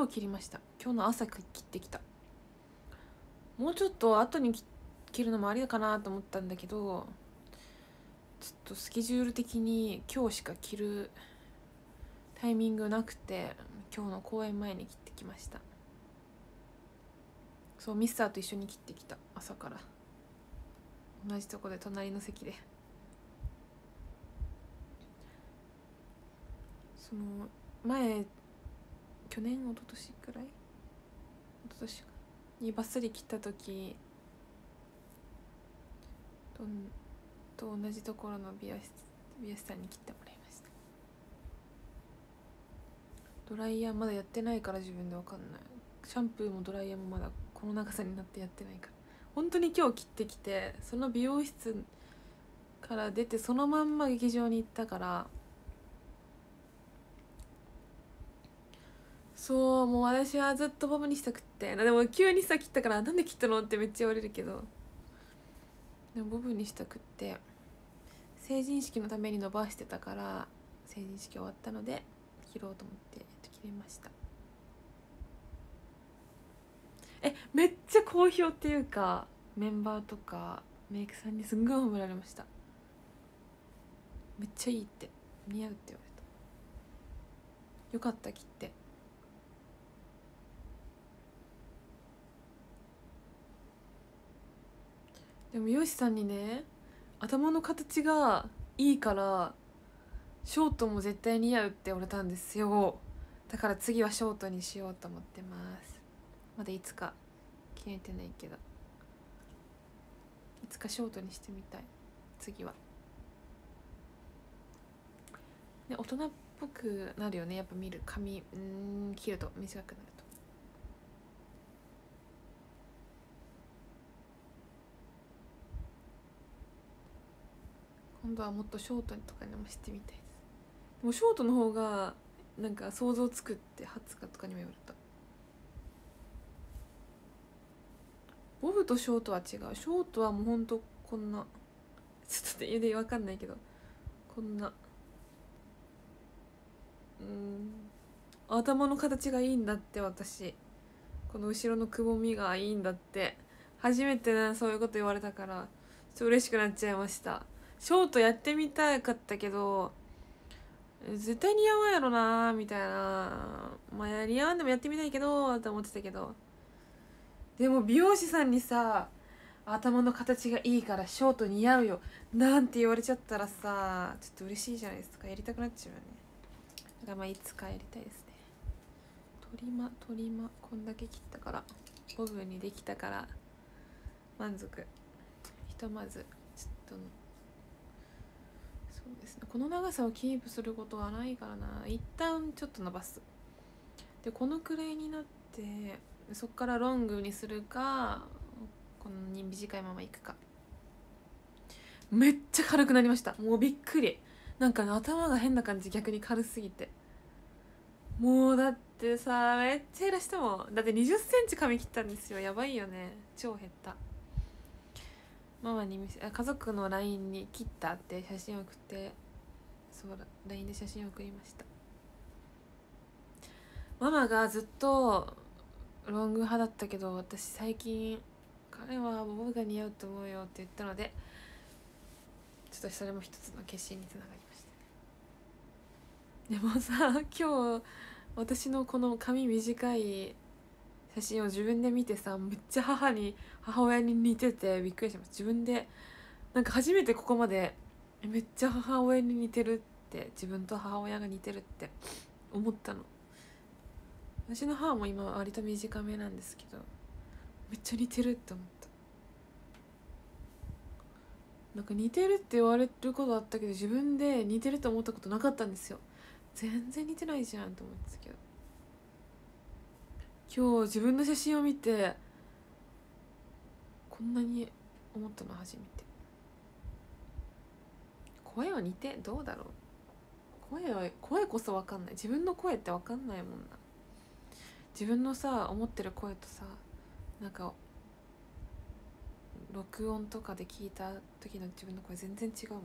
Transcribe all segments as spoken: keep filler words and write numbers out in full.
今日切りました。今日の朝切ってきた。もうちょっと後に切るのもありかなと思ったんだけど、ちょっとスケジュール的に今日しか切るタイミングなくて、今日の公演前に切ってきました。そう、ミスターと一緒に切ってきた。朝から同じとこで隣の席で。その前去年一昨年くらい一昨年にバッサリ切った時とと同じところの美容室美容師さんに切ってもらいました。ドライヤーまだやってないから自分で分かんない。シャンプーもドライヤーもまだこの長さになってやってないから。本当に今日切ってきて、その美容室から出てそのまんま劇場に行ったから、そう、もう私はずっとボブにしたくって。でも急にさ切ったからなんで切ったのってめっちゃ言われるけど、でもボブにしたくって、成人式のために伸ばしてたから、成人式終わったので切ろうと思って、えっと、切れました。え、めっちゃ好評っていうか、メンバーとかメイクさんにすんごい褒められました。めっちゃいいって、似合うって言われた。よかった切って。でも美容師さんにね、頭の形がいいからショートも絶対似合うって言われたんですよ。だから次はショートにしようと思ってます。まだいつか決めてないけど、いつかショートにしてみたい。次はね、大人っぽくなるよね、やっぱ見る髪ん切ると短くなると。今度はもっとショートとかにもしてみたいです。でもショートの方がなんか想像つくってはつかとかにも言われた。ボブとショートは違う。ショートはもうほんとこんな、ちょっとで分かんないけど、こんな、うーん、頭の形がいいんだって。私この後ろのくぼみがいいんだって。初めてねそういうこと言われたからちょっと嬉しくなっちゃいました。ショートやってみたかったけど絶対似合わんやろなみたいな、まあ似合わんでもやってみたいけどと思ってたけど、でも美容師さんにさ頭の形がいいからショート似合うよなんて言われちゃったらさ、ちょっと嬉しいじゃないですか。やりたくなっちゃうよね。だからまあいつかやりたいですね。トリマトリマこんだけ切ったからボブにできたから満足。ひとまずちょっとそうですね、この長さをキープすることはないからな。一旦ちょっと伸ばす。でこのくらいになってそっからロングにするか、この短いままいくか。めっちゃ軽くなりました。もうびっくり。なんか、ね、頭が変な感じ。逆に軽すぎて。もうだってさ、めっちゃ減らしてもだってにじゅっセンチ髪切ったんですよ。やばいよね。超減った。ママに見せ、家族の ライン に切ったって写真送って、そうだ ライン で写真送りました。ママがずっとロング派だったけど、私最近彼はボブが似合うと思うよって言ったので、ちょっとそれも一つの決心につながりましたね。でもさ、今日私のこの髪短い写真を自分で見てさ、めっちゃ母に母親に似ててびっくりしました。自分でなんか初めてここまでめっちゃ母親に似てるって、自分と母親が似てるって思ったの。私の母も今割と短めなんですけど、めっちゃ似てるって思った。なんか似てるって言われることあったけど、自分で似てると思ったことなかったんですよ。全然似てないじゃんと思ってたけど、今日自分の写真を見てこんなに思ったの初めて。声は似てどうだろう。声は声こそ分かんない。自分の声って分かんないもんな。自分のさ思ってる声とさ、なんか録音とかで聞いた時の自分の声全然違うもん。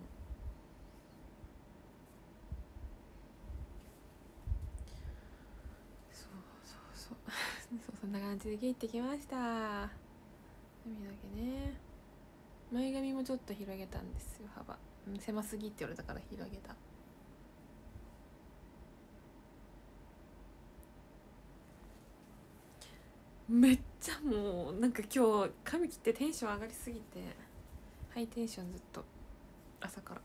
そうそうそう。 んな感じで切ってきました。髪の毛ね、前髪もちょっと広げたんですよ。幅狭すぎって言われたから広げた。めっちゃもうなんか今日髪切ってテンション上がりすぎてハイテンションずっと朝から。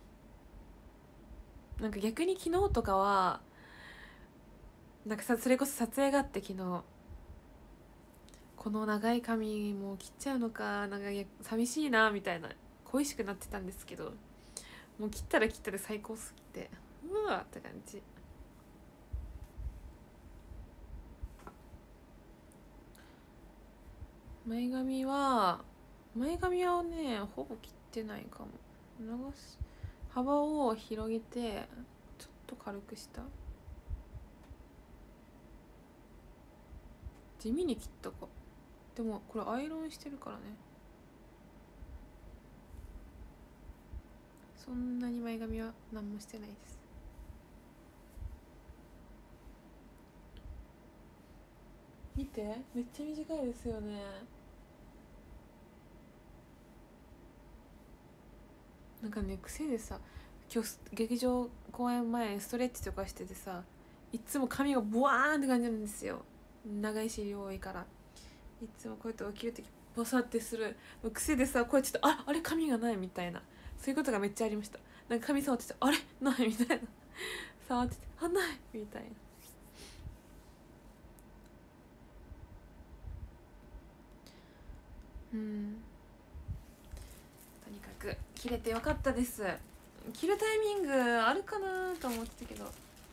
なんか逆に昨日とかはなんかさ、それこそ撮影があって昨日、この長い髪もう切っちゃうのかなんか寂しいなみたいな恋しくなってたんですけど、もう切ったら切ったで最高すぎてうわーって感じ。前髪は前髪はねほぼ切ってないかも。長す幅を広げてちょっと軽くした。地味に切ったか。でもこれアイロンしてるからね、そんなに前髪は何もしてないです。見てめっちゃ短いですよね。なんかね癖でさ、今日劇場公演前ストレッチとかしててさ、いつも髪がボワーンって感じなんですよ。長い尻多いからいつもこうやって起きるときボサってする癖でさ、こうやってああれ髪がないみたいな、そういうことがめっちゃありました。なんか髪触っててあれないみたいな触っててあないみたいな。うん、とにかく切れてよかったです。切るタイミングあるかなと思ってたけど、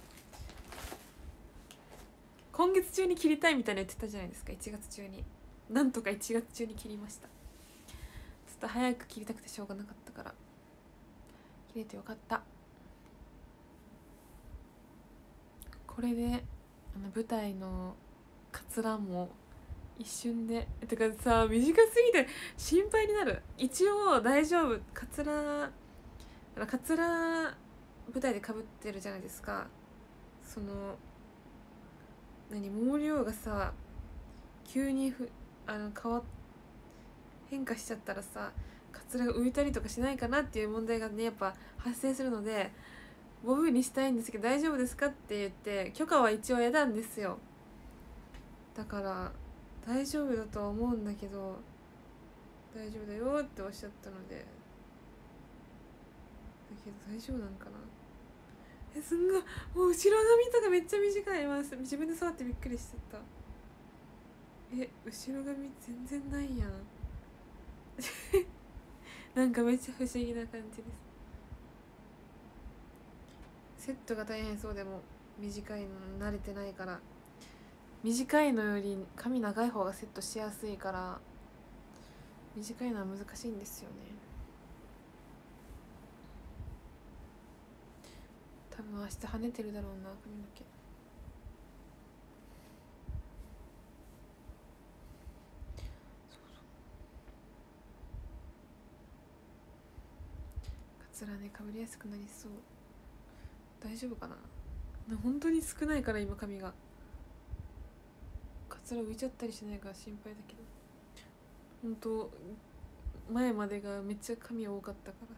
今月中に切りたいみたいな言ってたじゃないですか。いちがつ中に、なんとかいちがつ中に切りました。ちょっと早く切りたくてしょうがなかったから切れてよかった。これであの舞台のカツラも一瞬で、てかさ短すぎて心配になる。一応大丈夫、カツラカツラ舞台でかぶってるじゃないですか。その何毛量がさ急にふあの変わ変化しちゃったらさ、カツラが浮いたりとかしないかなっていう問題がねやっぱ発生するので、ボブにしたいんですけど大丈夫ですかって言って許可は一応得たんですよ。だから大丈夫だとは思うんだけど、大丈夫だよっておっしゃったので、だけど大丈夫なんかな。えすんごい、もう後ろ髪とかめっちゃ短い。ます自分で触ってびっくりしちゃった。え後ろ髪全然ないやんなんかめっちゃ不思議な感じです。セットが大変そうでも短いの慣れてないから、短いのより髪長い方がセットしやすいから短いのは難しいんですよね。多分明日跳ねてるだろうな髪の毛。カツラねかぶりやすくなりそう。大丈夫かな。本当に少ないから今髪が、カツラ浮いちゃったりしないから心配だけど、本当前までがめっちゃ髪多かったから。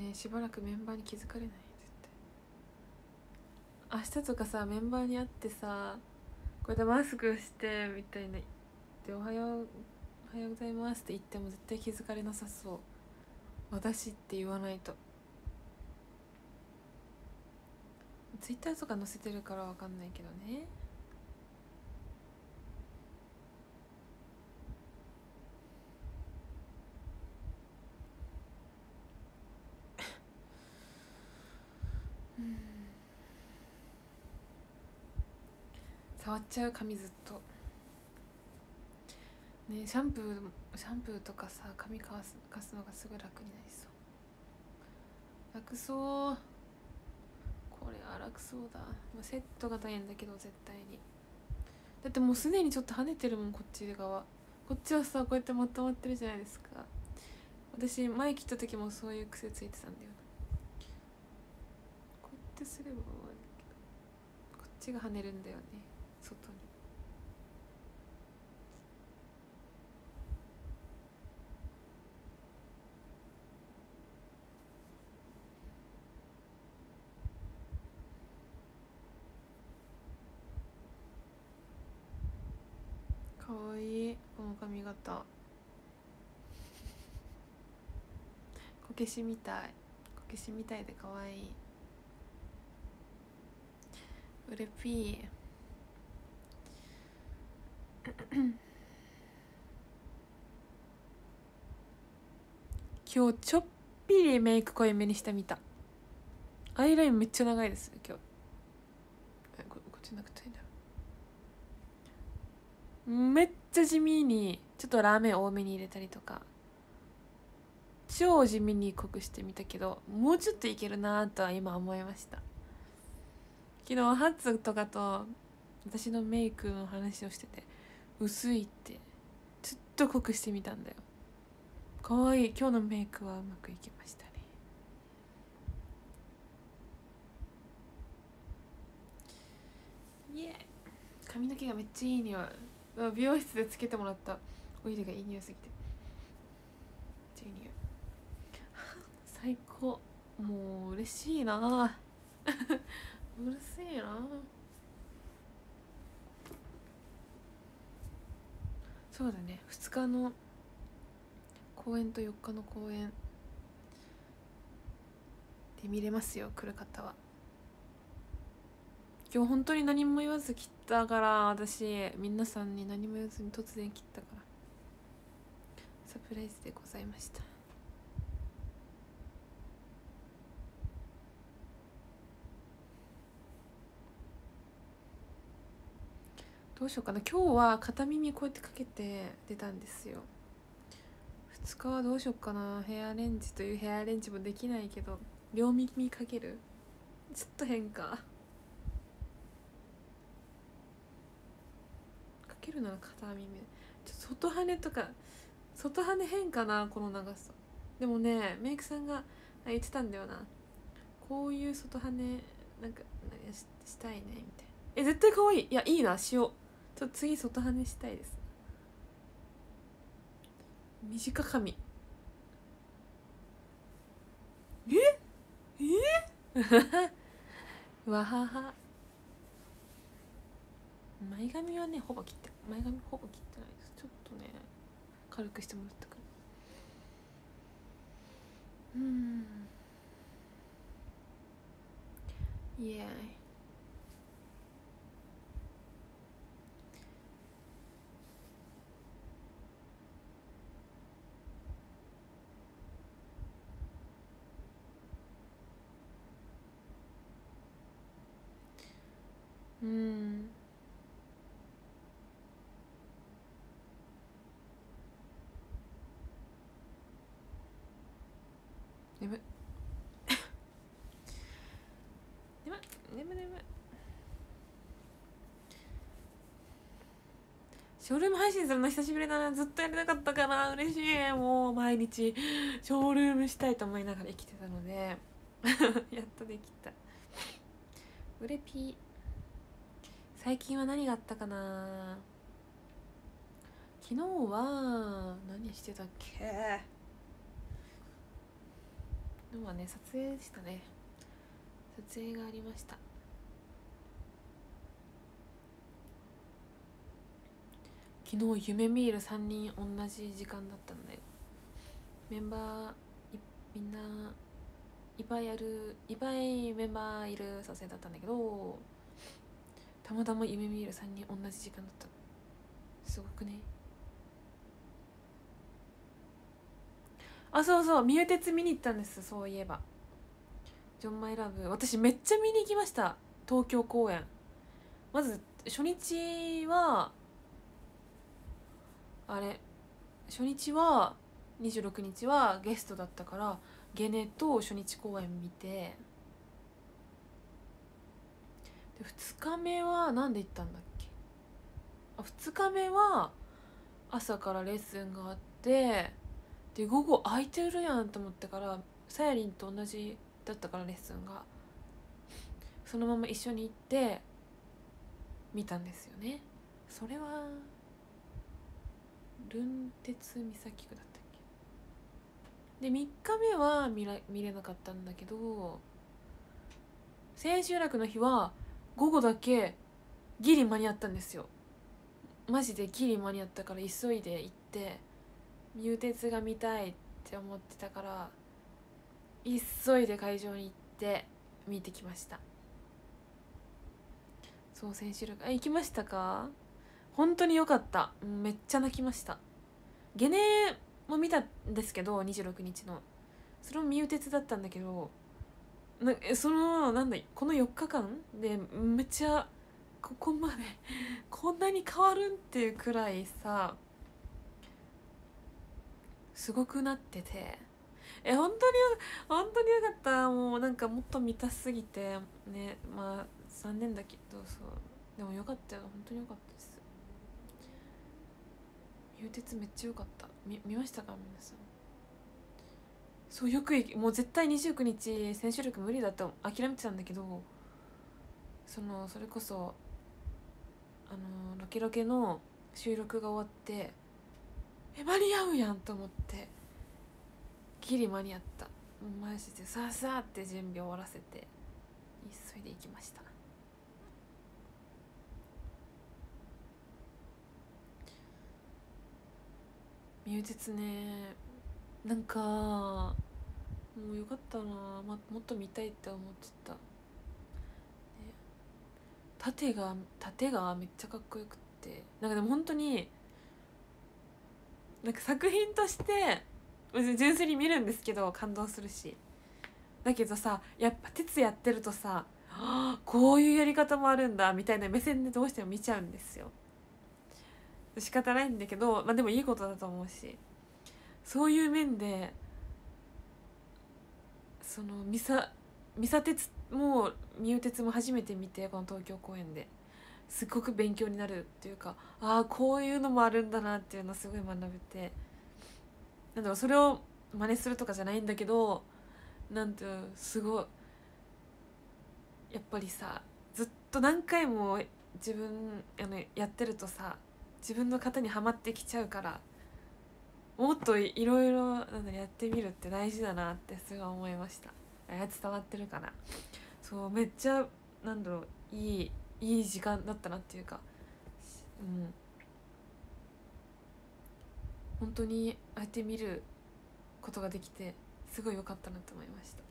ねえしばらくメンバーに気づかれない。絶対明日とかさメンバーに会ってさこうやってマスクしてみたいなでおはようおはようございますって言っても絶対気づかれなさそう。私って言わないと。ツイッターとか載せてるからわかんないけどね。うん触っちゃう髪ずっとね。シャンプーシャンプーとかさ髪かわすかすのがすぐ楽になりそう。楽そう。これは楽そうだ。セットが大変だけど絶対に。だってもうすでにちょっと跳ねてるもんこっち側。こっちはさこうやってまとまってるじゃないですか。 私前切った時もそういう癖ついてたんだよな。こうやってすれば終わるけど、こっちが跳ねるんだよね、外に。かわいいこの髪型、こけしみたい、こけしみたいでかわいい。うれぴー今日ちょっぴりメイク濃いめにしてみた。アイラインめっちゃ長いです今日。え こ, こっちなくていいんだ。めっちゃ地味にちょっとラーメン多めに入れたりとか、超地味に濃くしてみたけど、もうちょっといけるなとは今思いました。昨日ハッツとかと私のメイクの話をしてて、薄いってちょっと濃くしてみたんだよ。かわいい。今日のメイクはうまくいきましたね。イエー。髪の毛がめっちゃいい匂い。美容室でつけてもらったオイルがいい匂いすぎて、めっちゃいい匂い。最高。もう嬉しいなうるせえな。そうだね、ふつかの公演とよっかの公演で見れますよ、来る方は。今日本当に何も言わず切ったから、私皆さんに何も言わずに突然切ったからサプライズでございました。どうしようかな。今日は片耳こうやってかけて出たんですよ。ふつかはどうしようかな。ヘアアレンジというヘアアレンジもできないけど、両耳かけるちょっと変か。かけるなら片耳。ちょっと外羽とか、外羽変かなこの長さ。でもね、メイクさんが言ってたんだよな、こういう外羽なんか し, したいねみたいな。え絶対可愛い。いやいいな、しよう。ちょっと次外羽したいです。短髪。ええわはは。前髪はねほぼ切って前髪ほぼ切ってないです。ちょっとね軽くしてもらったから。うんイエーイ。うん眠い眠い眠い眠い。ショールーム配信するの久しぶりだな。ずっとやりたかったから嬉しい。もう毎日ショールームしたいと思いながら生きてたのでやっとできた。うれぴー。最近は何があったかな。昨日は何してたっけ。昨日はね撮影でしたね。撮影がありました。昨日夢見るさんにん同じ時間だったんだよ。メンバーみんないっぱいあるいっぱいメンバーいる撮影だったんだけど、たまたま夢見るさんにん同じ時間だった。すごくね。あそうそう、ミューテツ見に行ったんです。そういえばジョンマイラブ私めっちゃ見に行きました。東京公演。まず初日はあれ初日はにじゅうろくにちはゲストだったからゲネと初日公演見て、でふつかめは何で行ったんだっけ。あふつかめは朝からレッスンがあって、 で午後空いてるやんと思ってからさやりんと同じだったからレッスンがそのまま一緒に行って見たんですよね。それはルンテツ岬区だったっけでみっかめは見ら見れなかったんだけど千秋楽の日は午後だけギリ間に合ったんですよ。マジでギリ間に合ったから急いで行ってミューテツが見たいって思ってたから急いで会場に行って見てきました。そう千秋楽あ行きましたか。本当に良かった。めっちゃ泣きました。ゲネも見たんですけどにじゅうろくにちのそれもミューテツだったんだけどなそのなんだこのよっかかんでめっちゃここまでこんなに変わるんっていうくらいさすごくなっててえ本当に本当によかった。もうなんかもっと見たすぎてねまあ残念だけどそうでもよかったよ。本当によかったです。ミューテツめっちゃよかった。見見ましたか皆さん。そうよくもう絶対にじゅうくにち千秋楽無理だと諦めてたんだけどそのそれこそあのロケロケの収録が終わってえ間に合うやんと思ってギリ間に合った。マジでさあさあって準備終わらせて急いで行きました。ミューテツねなんかもうよかったな、ま、もっと見たいって思ってた、ね、盾が盾がめっちゃかっこよくってなんかでも本当になんか作品として純粋に見るんですけど感動するしだけどさやっぱ鉄やってるとさこういうやり方もあるんだみたいな目線でどうしても見ちゃうんですよ。仕方ないんだけど、まあ、でもいいことだと思うしそういう面でそのミサミサ鉄もミュー鉄も初めて見てこの東京公演ですっごく勉強になるっていうかああこういうのもあるんだなっていうのをすごい学べてなんだろうそれを真似するとかじゃないんだけどなんてすごいやっぱりさずっと何回も自分あのやってるとさ自分の型にはまってきちゃうからもっといろいろなんだやってみるって大事だなってすごい思いました。あ伝わってるかな。そうめっちゃなんだろういいいい時間だったなっていうかうん本当にああやって見ることができてすごい良かったなと思いました。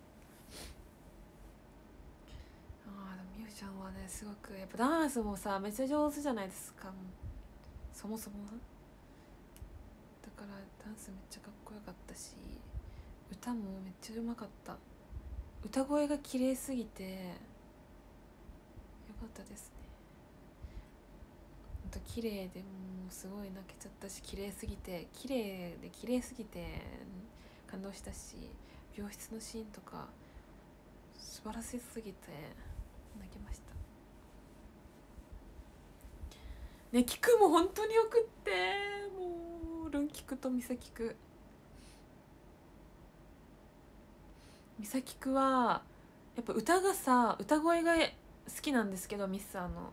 ああみゆちゃんはねすごくやっぱダンスもさめっちゃ上手じゃないですか。もうそもそもだからダンスめっちゃかっこよかったし歌もめっちゃうまかった。歌声が綺麗すぎてよかったですね。あと綺麗でもうすごい泣けちゃったし綺麗すぎて綺麗で綺麗すぎて感動したし病室のシーンとか素晴らしすぎて泣きましたね。キクも本当によくってもうルンキクとミサキクミサキクはやっぱ歌がさ歌声が好きなんですけどミスさんの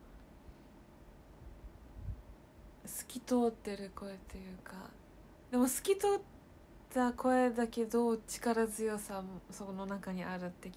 透き通ってる声というかでも透き通った声だけど力強さもその中にある的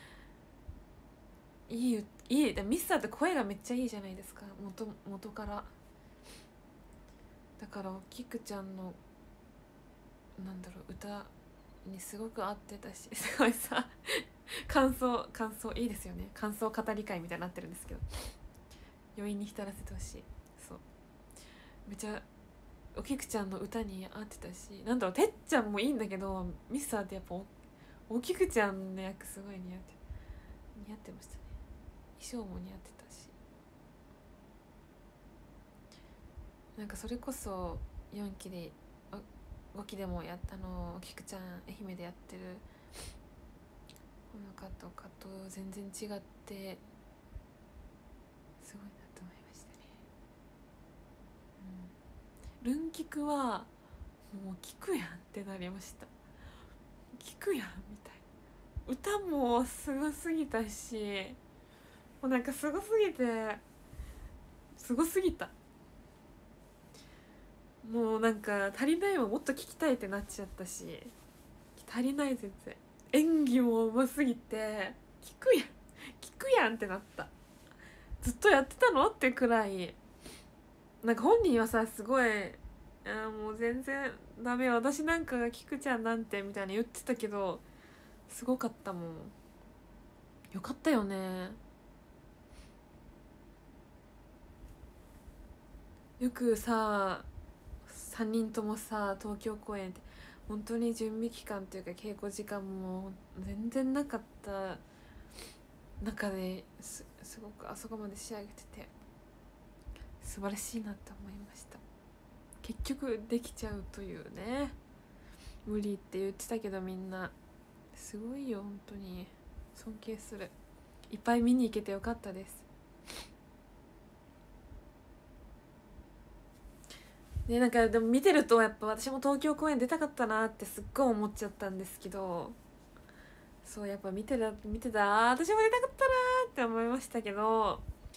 ないいいいミスターって声がめっちゃいいじゃないですか 元, 元からだからおきくちゃんのなんだろう歌にすごく合ってたしすごいさ感想感想いいですよね。感想語り会みたいになってるんですけど余韻に浸らせてほしい。そうめちゃおきくちゃんの歌に合ってたしなんだろうてっちゃんもいいんだけどミスターってやっぱ お, おきくちゃんの役すごい似合って似合ってましたね。衣装も似合ってたしなんかそれこそよんきでごきでもやったのおきくちゃん愛媛でやってるこの方とかと全然違ってすごいなと思いましたね。うん、ルンキクはもう聞くやんってなりました。聞くやんみたいな。歌もすごすぎたし、もうなんかすごすぎてすごすぎた。もうなんか足りないわ、もっと聞きたいってなっちゃったし、足りない全然。演技もうますぎて聞くやん聞くやんってなった。ずっとやってたのってくらい。なんか本人はさ、すごいあもう全然ダメ、私なんかが聞くちゃんなんてみたいな言ってたけど、すごかったもん。よかったよね。よくささんにんともさ東京公演って本当に準備期間というか稽古時間も全然なかった中ですすごくあそこまで仕上げてて素晴らしいなと思いました。結局できちゃうというね。無理って言ってたけどみんなすごいよ、本当に尊敬する。いっぱい見に行けてよかったです。ね、なんかでも見てるとやっぱ私も東京公演出たかったなってすっごい思っちゃったんですけど、そうやっぱ見てた見てた私も出たかったなって思いましたけど、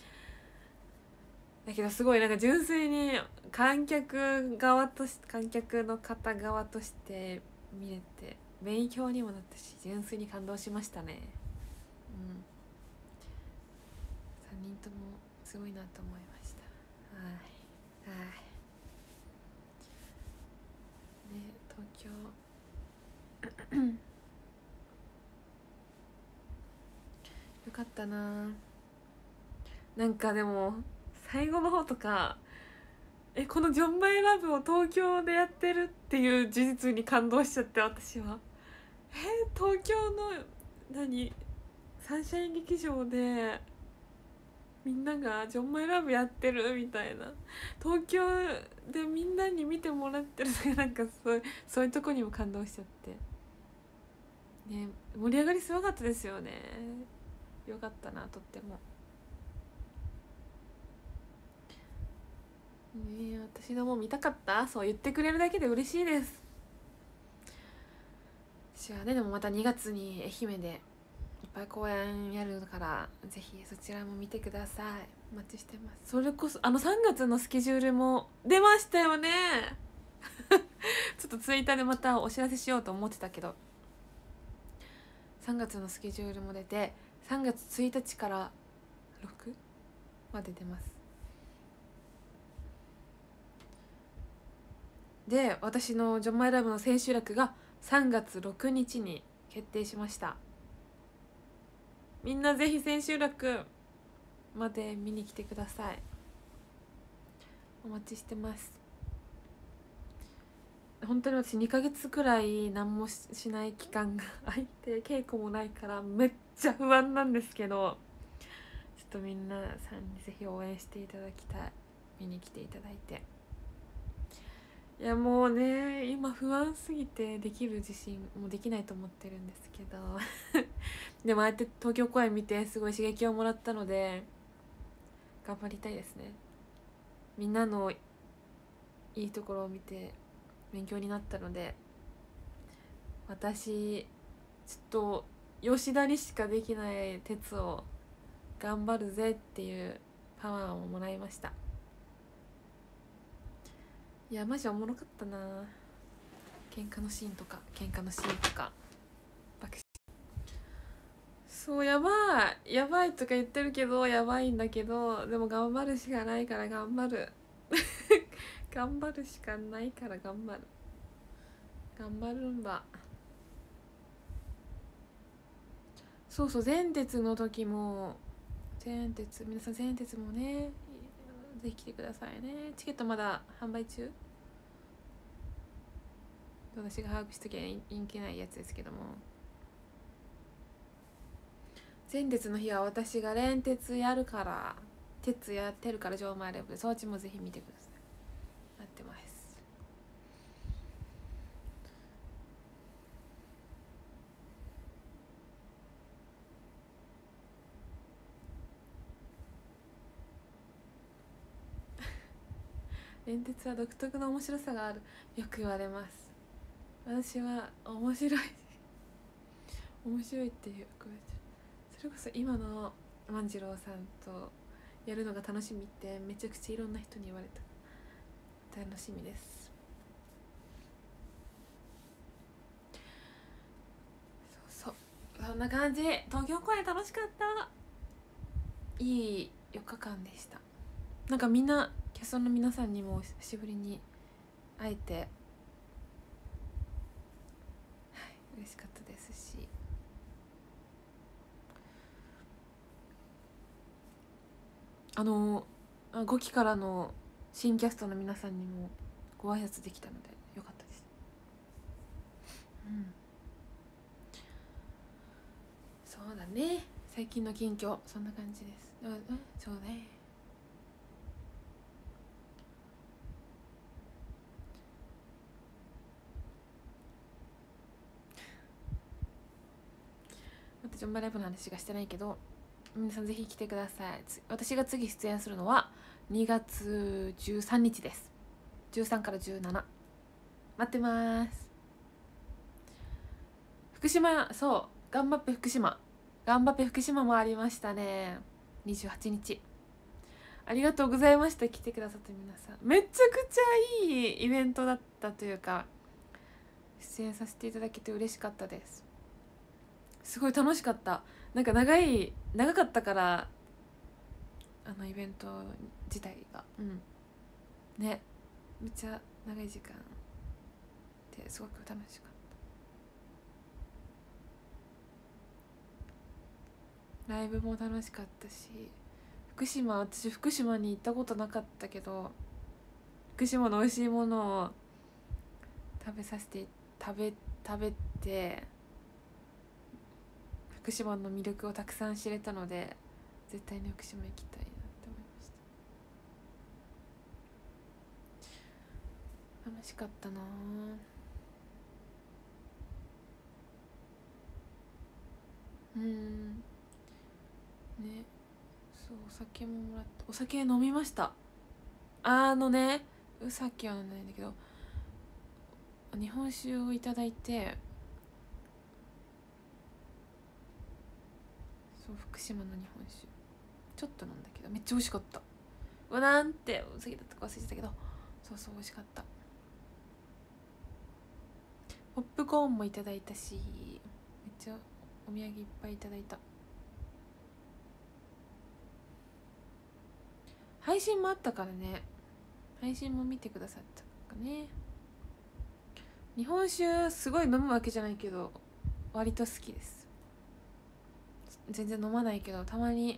だけどすごいなんか純粋に観客側とし観客の方側として見れて勉強にもなったし純粋に感動しましたね。うん、さんにんともすごいなと思いました。はいはいね、東京よかったな。なんかでも最後の方とか、えこのジョン・マイ・ラブを東京でやってるっていう事実に感動しちゃって、私はえ東京の何サンシャイン劇場でみんながジョン・マイ・ラブやってるみたいな、東京でみんなに見てもらってるなんかそうそういうとこにも感動しちゃってね。盛り上がりすごかったですよね。よかったな、とってもね。私のも見たかった、そう言ってくれるだけで嬉しいです。私はね、でもまたにがつに愛媛でいっぱい公演やるからぜひそちらも見てください。お待ちしてます。それこそあのさんがつのスケジュールも出ましたよねちょっとツイッターでまたお知らせしようと思ってたけど、さんがつのスケジュールも出てさんがつついたちからろくまで出ます。で私のジョンマイラブの千秋楽がさんがつろくにちに決定しました。みんなぜひ千秋楽まで見に来てください。お待ちしてます。本当に私にかげつくらい何も し, しない期間が空いて稽古もないからめっちゃ不安なんですけど、ちょっとみんなさんにぜひ応援していただきたい。見に来ていただいて。いやもうね今不安すぎてできる自信もうできないと思ってるんですけどでもああやって東京公演見てすごい刺激をもらったので頑張りたいですね。みんなのいいところを見て勉強になったので、私ちょっと吉田にしかできない鉄を頑張るぜっていうパワーをもらいました。いやマジおもろかったな。喧嘩のシーンとか喧嘩のシーンとか爆笑。そうやばいやばいとか言ってるけどやばいんだけど、でも頑張るしかないから頑張る頑張るしかないから頑張る頑張るんだ。そうそう前鉄の時も前鉄皆さん前鉄もねぜひ来てくださいね。チケットまだ販売中、私が把握しときゃ人気ないやつですけども、前鉄の日は私が連鉄やるから鉄やってるからジョーマイライブでそっちもぜひ見てください。待ってます。 電鉄は独特の面白さがある、よく言われます。私は面白い面白いっていう声、それこそ今の万次郎さんとやるのが楽しみってめちゃくちゃいろんな人に言われた。楽しみです。そうそう、そんな感じ。東京公演楽しかった。いいよっかかんでした。なんかみんなキャストの皆さんにも久しぶりに会えて、はい、嬉しかったですし、あのごきからの新キャストの皆さんにもご挨拶できたのでよかったです。うん、そうだね、最近の近況そんな感じです。うん、そうね。私ジョンバライブの話がしてないけど、皆さんぜひ来てください。私が次出演するのはにがつじゅうさんにちです。じゅうさんからじゅうしち、待ってます。福島、そう頑張って福島頑張って福島もありましたね。にじゅうはちにち、ありがとうございました。来てくださった皆さん、めちゃくちゃいいイベントだったというか、出演させていただけて嬉しかったです。すごい楽しかった。なんか長い長かったから、あのイベント自体が、うんね、めっちゃ長い時間ですごく楽しかった。ライブも楽しかったし、福島、私福島に行ったことなかったけど、福島の美味しいものを食べさせて食べ食べて福島の魅力をたくさん知れたので、絶対に福島行きたいなって思いました。楽しかったな。うんね、そう、お酒ももらった。お酒飲みました。あのね、さっきは飲んだんだけど、日本酒をいただいて、そう、福島の日本酒ちょっと飲んだけどめっちゃ美味しかった。うわ、なんてお酒だったか忘れてたけど、そうそう美味しかった。ポップコーンもいただいたし、めっちゃお土産いっぱいいただいた。配信もあったからね、配信も見てくださったかね。日本酒すごい飲むわけじゃないけど割と好きです。全然飲まないけどたまに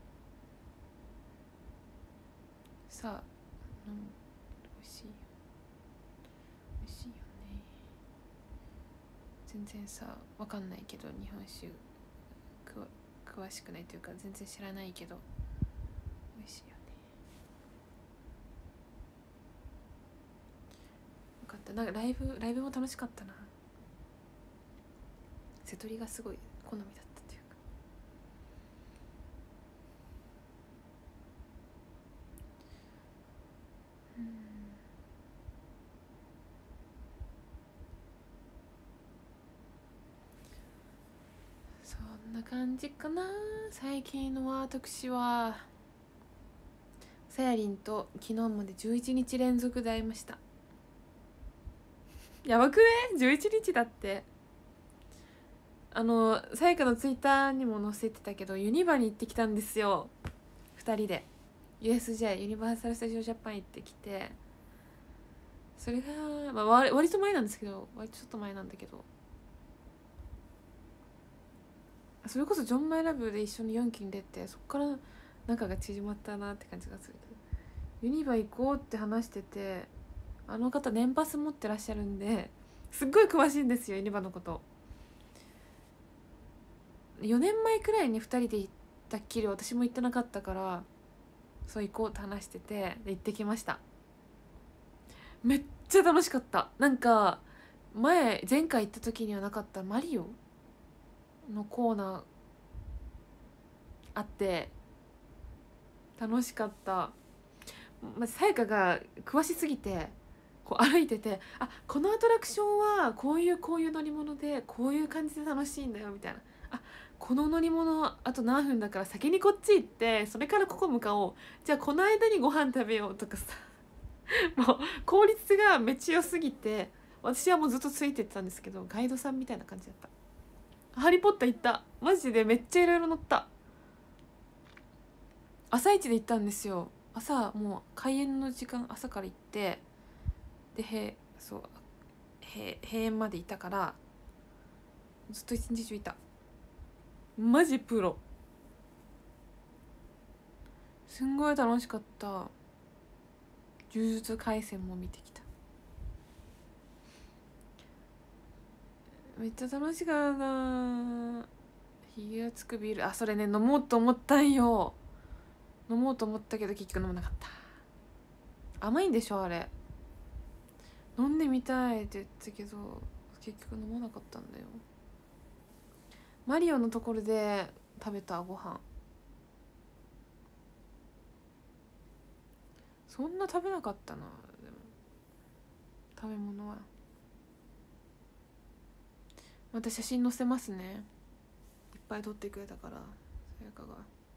さ、飲む。美味しいよ、美味しいよね。全然さ、わかんないけど日本酒詳しくないというか全然知らないけど美味しいよね。よかった。なんかライブライブも楽しかったな。瀬戸りがすごい好みだったというか、うん、そんな感じかな。最近の私はさやりんと昨日までじゅういちにち連続で会いました。やばくね？ じゅういち 日だって。あのさやかのツイッターにも載せてたけど、ユニバに行ってきたんですよ、ふたりで。 ユーエスジェー ユニバーサル・スタジオ・ジャパン行ってきて、それが、まあ、割割と前なんですけど割とちょっと前なんだけど、それこそジョン・マイ・ラブで一緒によんきに出て、そっから仲が縮まったなって感じがするけど、ユニバ行こうって話してて、あの方年パス持ってらっしゃるんですっごい詳しいんですよ、ユニバのこと。よねんまえくらいにふたりで行ったっきり私も行ってなかったから、そう行こうって話してて、で行ってきました。めっちゃ楽しかった。なんか前前回行った時にはなかったマリオのコーナーあって楽しかった。 まずさやかが詳しすぎてこう歩いてて、あこのアトラクションはこういうこういう乗り物でこういう感じで楽しいんだよみたいな、あこの乗り物あと何分だから先にこっち行ってそれからここ向かおう、じゃあこの間にご飯食べようとかさもう効率がめっちゃ良すぎて私はもうずっとついてってたんですけど、ガイドさんみたいな感じだった。ハリーポッター行った、マジでめっちゃいろいろ乗った。朝一で行ったんですよ。朝もう開園の時間朝から行ってでへそうへ閉園までいたからずっと一日中いた。マジプロ、すんごい楽しかった。呪術廻戦も見てきた。めっちゃ楽しかった。ひげがつくビール、あそれね飲もうと思ったんよ。飲もうと思ったけど結局飲まなかった。甘いんでしょあれ。飲んでみたいって言ったけど結局飲まなかったんだよ。マリオのところで食べたご飯そんな食べなかったな。でも食べ物はまた写真載せますね。いっぱい撮ってくれたからさやかが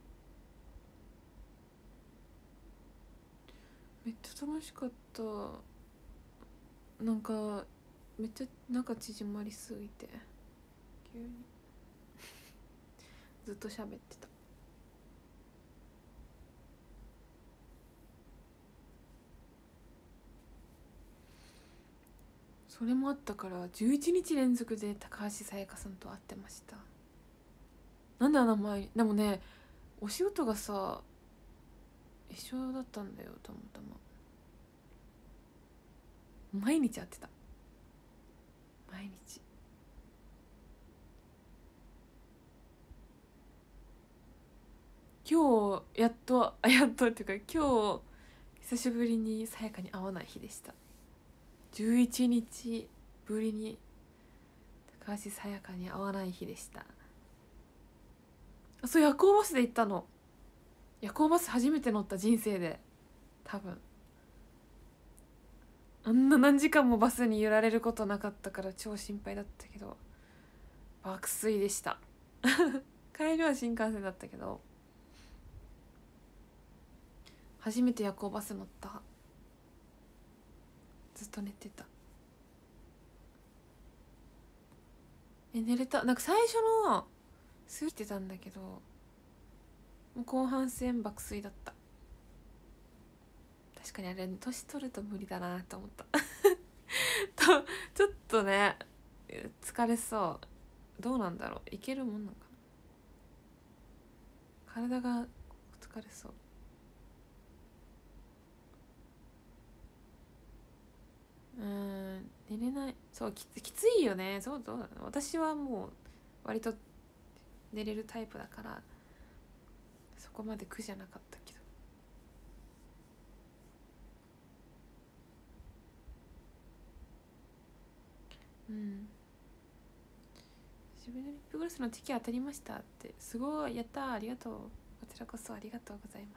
めっちゃ楽しかった。なんかめっちゃ仲縮まりすぎて急にずっと喋ってた。それもあったからじゅういちにち連続で高橋さやかさんと会ってました。なんであの前でもねお仕事がさ一緒だったんだよたまたま。毎日会ってた毎日。今日やっとあやっとっていうか今日久しぶりにさやかに会わない日でした。じゅういちにちぶりに高橋さやかに会わない日でした。あそう夜行バスで行ったの。夜行バス初めて乗った人生で多分。あんな何時間もバスに揺られることなかったから超心配だったけど爆睡でした帰りは新幹線だったけど初めて夜行バス乗った。ずっと寝てた。え寝れた。なんか最初のすってたんだけどもう後半戦爆睡だった。確かにあれ年取ると無理だなと思ったとちょっとね疲れそう。どうなんだろう、いけるもんなんかな。体が疲れそう。うーん寝れない。そうきつきついよね。そうどうだろう。私はもう割と寝れるタイプだからそこまで苦じゃなかったけど。うん自分のリップグロスのチキ当たりましたって。すごいやったー、ありがとう。こちらこそありがとうございます。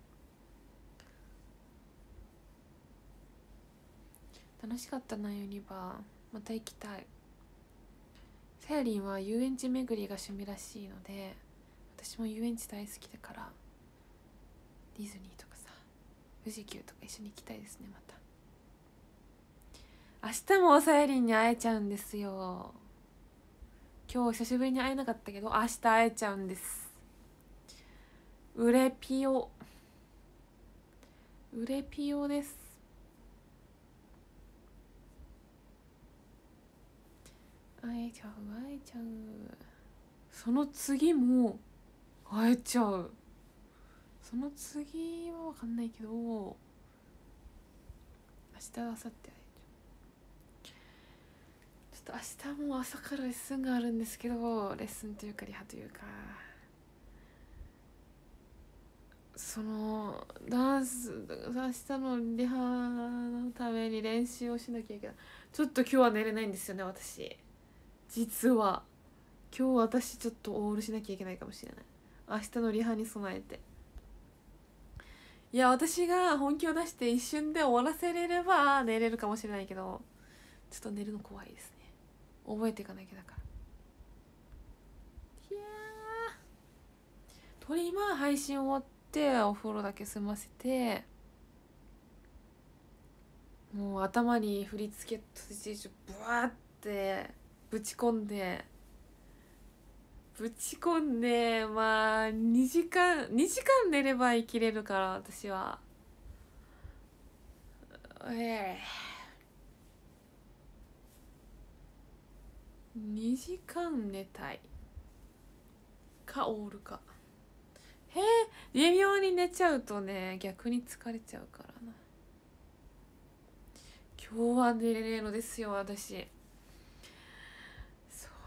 楽しかったなユニバー。また行きたい。さやりんは遊園地巡りが趣味らしいので私も遊園地大好きだからディズニーとかさ富士急とか一緒に行きたいですね。また明日もさやりんに会えちゃうんですよ。今日久しぶりに会えなかったけど明日会えちゃうんです。うれぴようれぴよです。会えちゃう会えちゃう。その次も会えちゃう。その次は分かんないけど明日明後日会えちゃう。ちょっと明日も朝からレッスンがあるんですけどレッスンというかリハというかそのダンス明日のリハのために練習をしなきゃいけない。ちょっと今日は寝れないんですよね私。実は今日私ちょっとオールしなきゃいけないかもしれない。明日のリハに備えていや私が本気を出して一瞬で終わらせれれば寝れるかもしれないけど、ちょっと寝るの怖いですね。覚えていかなきゃだから。いやー、とり今配信終わってお風呂だけ済ませて、もう頭に振り付けとブワーってぶち込んでぶち込んでまあにじかんにじかん寝れば生きれるから私は。ええにじかん寝たいかオールか。へえ、微妙に寝ちゃうとね逆に疲れちゃうからな。今日は寝れねえのですよ私。そう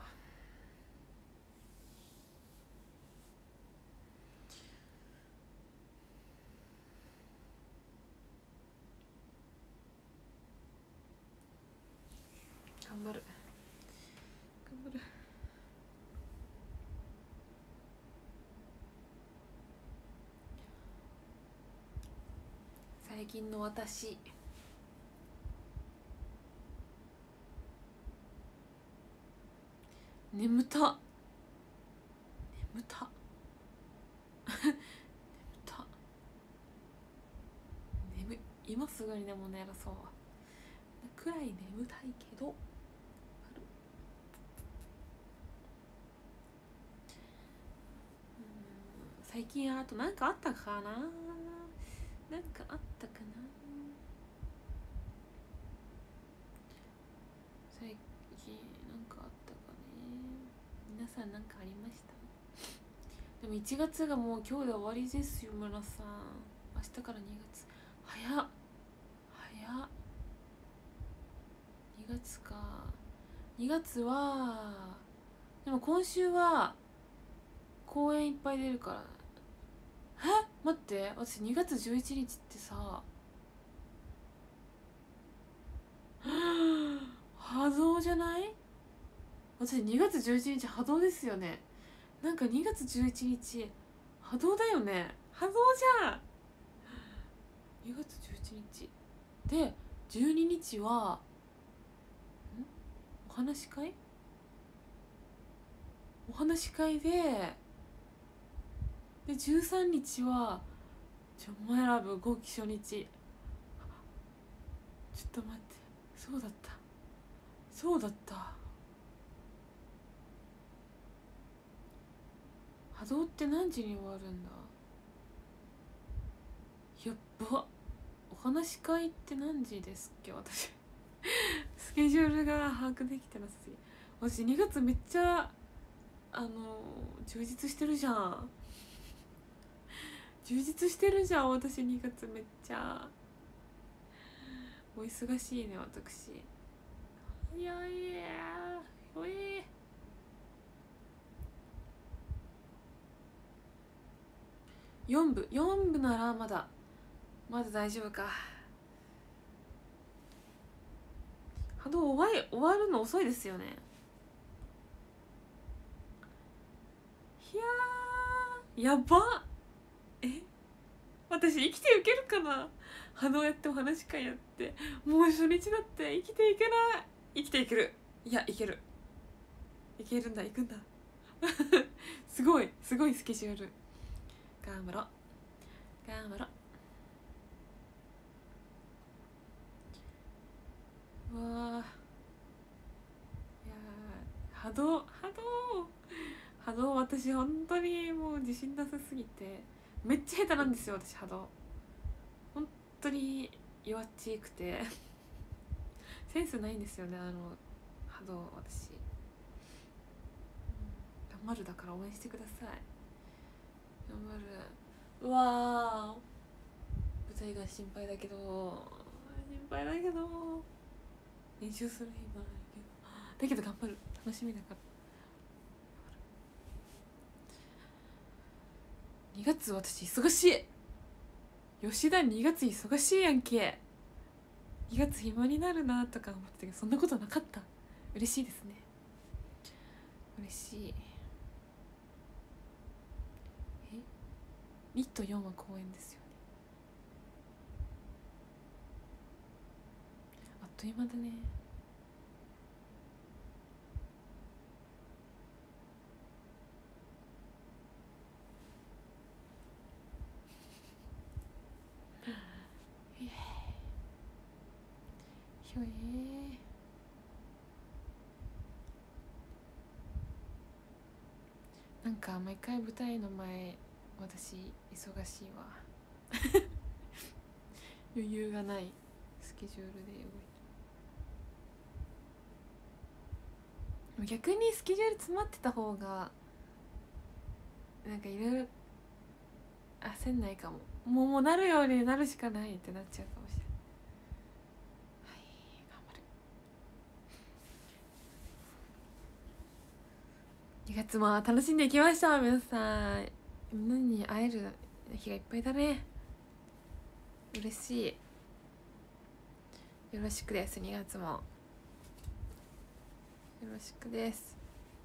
頑張る頑張る。最近の私、眠た眠た眠た眠い。今すぐにでも寝らそうくらい眠たいけど、最近あと何かあったかな、なんかあったかな。最近なんかあったかね。皆さん何かありました？でもいちがつがもう今日で終わりですよ村さん。明日からにがつ。早っ早っ。にがつか。にがつはでも今週は公演いっぱい出るから。え待って、私にがつじゅういちにちってさ波動じゃない？私にがつじゅういちにち波動ですよね。なんかにがつじゅういちにち波動だよね。波動じゃん。にがつじゅういちにちでじゅうににちはんお話し会お話し会ででじゅうさんにちはちょマイラブ号機初日。ちょっと待って、そうだったそうだった。波動って何時に終わるんだ。やっば、お話し会って何時ですっけ私スケジュールが把握できてなさすぎ。私にがつめっちゃあの充実してるじゃん充実してるじゃん私。にがつめっちゃお忙しいね私。いやいやおえよんぶよんぶならまだまだ大丈夫か。波動終わり終わるの遅いですよね。いやーやば。え私生きていけるかな。波動やってお話会やってもう初日だって生きていけない。生きていける。いやいけるいけるんだ。行くんだすごいすごいスケジュール。頑張ろう頑張ろう。うわーいや波動波動波動私本当にもう自信なさすぎてめっちゃ下手なんですよ私波動。本当に弱っちくてセンスないんですよねあの波動私。頑張るだから応援してください。頑張る。うわー舞台が心配だけど心配だけど練習する暇ないけどだけど頑張る。楽しみだから。にがつ私忙しい。吉田にがつ忙しいやんけ。にがつ暇になるなとか思ってたけどそんなことなかった。嬉しいですね。嬉しい。えにとよんは公演ですよね。 という間だね。ひょえー、なんか毎回舞台の前私忙しいわ余裕がないスケジュールで動いて、逆にスケジュール詰まってた方がなんかいろいろ焦んないかも。もうもうなるようになるしかないってなっちゃうかもしれない。はい、頑張る。にがつも楽しんでいきましょう皆さん。みんなに会える日がいっぱいだね。嬉しい。よろしくです。にがつもよろしくです。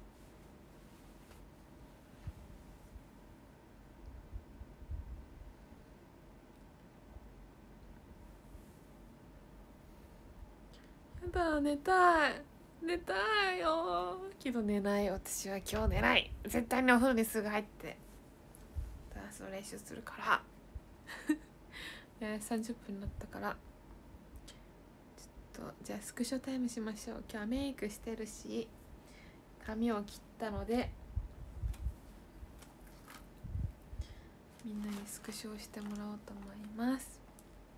やだ、寝たい寝たいよ。けど寝ない。私は今日寝ない。絶対にお風呂にすぐ入ってダンスの練習するからさんじゅっぷんになったからちょっとじゃあスクショタイムしましょう。今日はメイクしてるし髪を切ったのでみんなにスクショをしてもらおうと思います。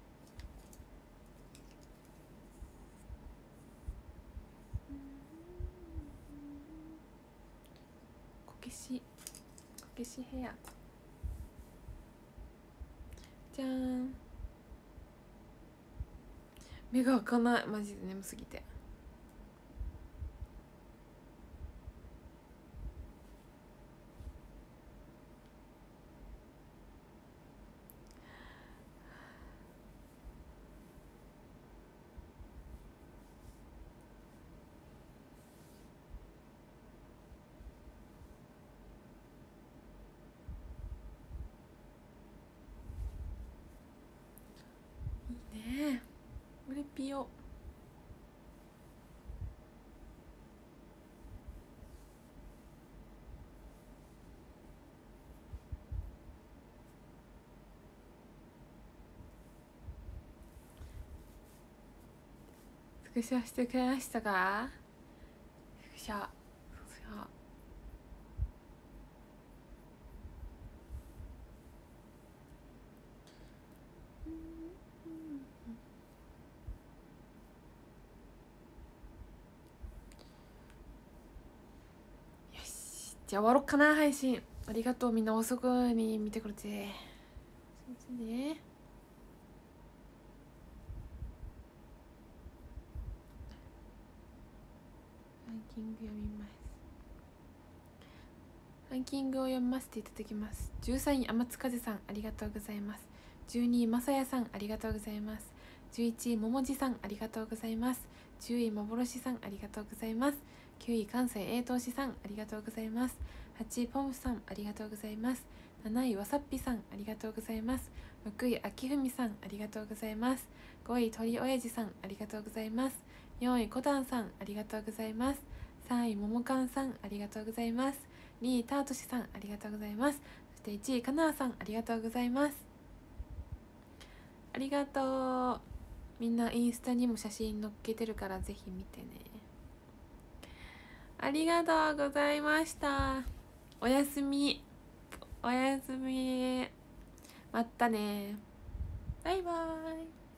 こけしこけしヘアじゃーん。目が開かない。マジで眠すぎて。いいね。うれぴよ。スクショしてくれましたか？スクショ。スクショ。よし。じゃあ終わろっかな配信。ありがとうみんな遅くに見てくれて。すいませんね。ランキング読みます。ランキングを読ませていただきます。じゅうさんい天津風さんありがとうございます。じゅうにいまさやさんありがとうございます。じゅういちいももじさんありがとうございます。じゅうい幻さんありがとうございます。きゅうい関西栄東市さんありがとうございます。はちいポムさんありがとうございます。なないわさっぴさんありがとうございます。ろくいあきふみさんありがとうございます。ごい鳥おやじさんありがとうございます。よんいこたんさんありがとうございます。さんいももかんさんありがとうございます。にいタートシさんありがとうございます。そしていちいかなあさんありがとうございます。ありがとう。みんなインスタにも写真載っけてるからぜひ見てね。ありがとうございました。おやすみ。おやすみ。またね。バイバーイ。